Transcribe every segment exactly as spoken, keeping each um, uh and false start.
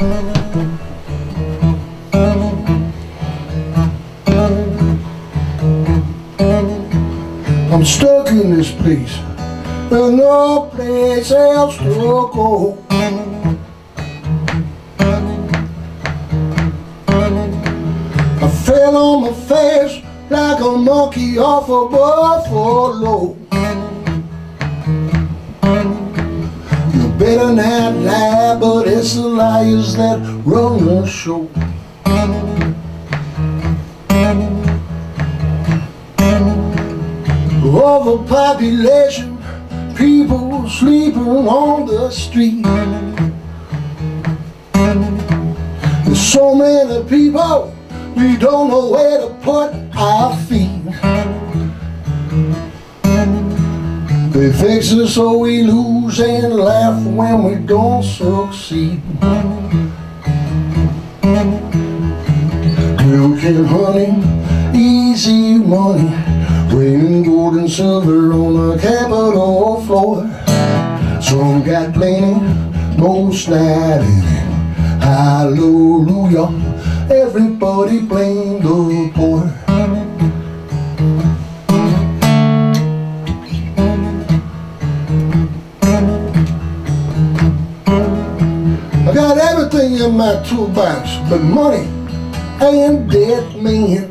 I'm stuck in this place, there's no place else to go. I fell on my face like a monkey off a buffalo. You better not lie, but it's the liars that run the show. Overpopulation, people sleeping on the street. There's so many people, we don't know where to put our feet. They fix us so we lose and laugh when we don't succeed. Milk and honey, easy money, raining gold and silver on the Capitol floor. Some got plenty, most not any. Hallelujah, everybody blame the poor. I got everything in my toolbox but money and dead men.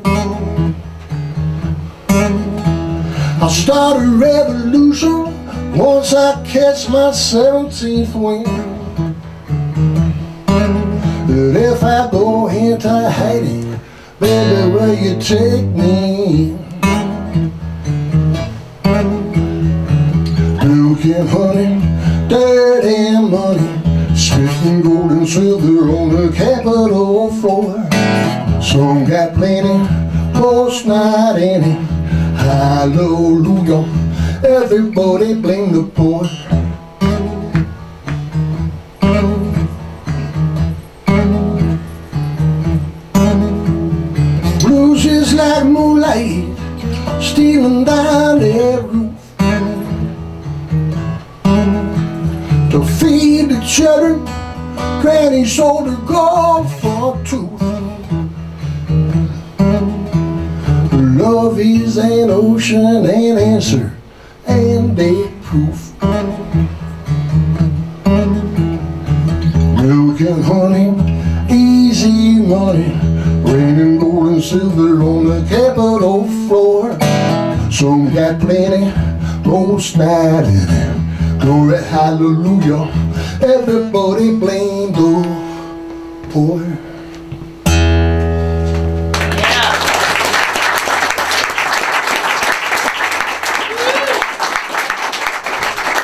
I'll start a revolution once I catch my seventeenth wind. But if I go into hiding, baby, will you take me? Milk and honey, dirt and money, spitting gold and silver on the Capitol floor. Some got plenty, most not any. Hallelujah, everybody blame the poor. Blues is like moonlight, stealing down their roof to feed the children. Granny sold her gold for tooth. Love is an ocean and answer and dead proof. Milk and honey, easy money, raining gold and silver on the Capitol floor. Some got plenty, most not any. Glory, hallelujah, everybody blame the poor.